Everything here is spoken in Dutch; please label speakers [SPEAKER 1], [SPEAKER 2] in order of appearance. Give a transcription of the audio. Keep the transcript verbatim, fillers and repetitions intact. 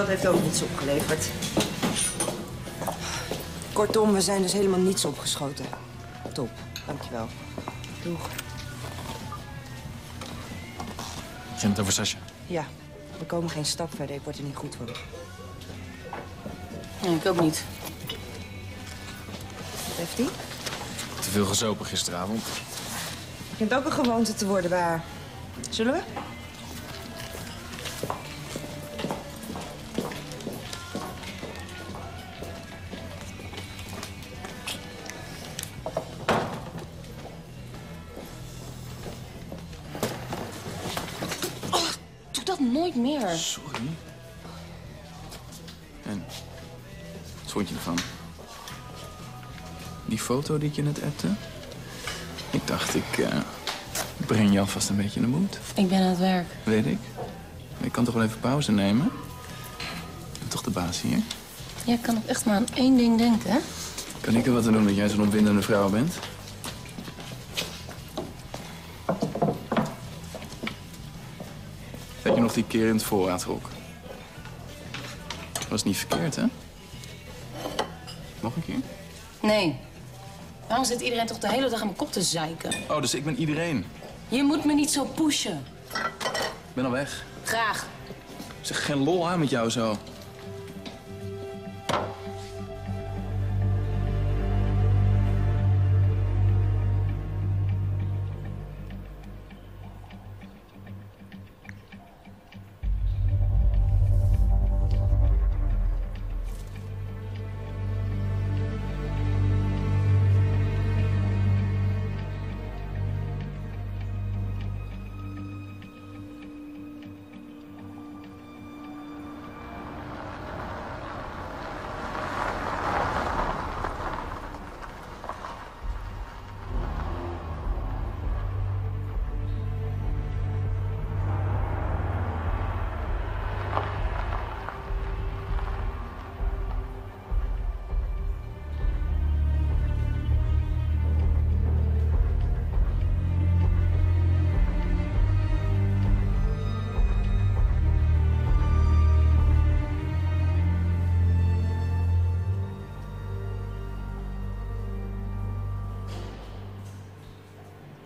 [SPEAKER 1] dat heeft ook niets opgeleverd. Kortom, we zijn dus helemaal niets opgeschoten. Top, dankjewel. Doeg.
[SPEAKER 2] Ging het over Sascha?
[SPEAKER 1] Ja, we komen geen stap verder. Ik word er niet goed van.
[SPEAKER 3] Nee, ik ook niet.
[SPEAKER 1] Wat heeft die?
[SPEAKER 2] Te veel gezopen gisteravond.
[SPEAKER 1] Het begint ook een gewoonte te worden waar. Zullen we?
[SPEAKER 3] Oh, doe dat nooit meer.
[SPEAKER 2] Sorry. En, wat vond je ervan? Die foto die ik je net appte? Ik dacht, ik uh, breng je alvast een beetje in de moed.
[SPEAKER 3] Ik ben aan het werk.
[SPEAKER 2] Weet ik. Maar ik kan toch wel even pauze nemen? Ik ben toch de baas hier?
[SPEAKER 3] Jij kan ook echt maar aan één ding denken, hè?
[SPEAKER 2] Kan ik er wat aan doen dat jij zo'n opwindende vrouw bent? Weet je nog die keer in het voorraadhok? Was niet verkeerd, hè? Nog een keer?
[SPEAKER 3] Nee. Waarom zit iedereen toch de hele dag aan mijn kop te zeiken?
[SPEAKER 2] Oh, dus ik ben iedereen.
[SPEAKER 3] Je moet me niet zo pushen.
[SPEAKER 2] Ik ben al weg.
[SPEAKER 3] Graag.
[SPEAKER 2] Zeg, geen lol aan met jou zo.